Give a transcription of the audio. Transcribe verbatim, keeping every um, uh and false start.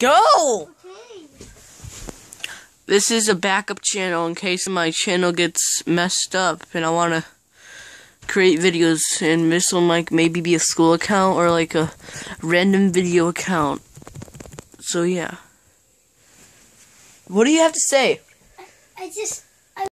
Go! Okay. This is a backup channel in case my channel gets messed up and I want to create videos, and this will like maybe be a school account or like a random video account. So yeah. What do you have to say? I, I just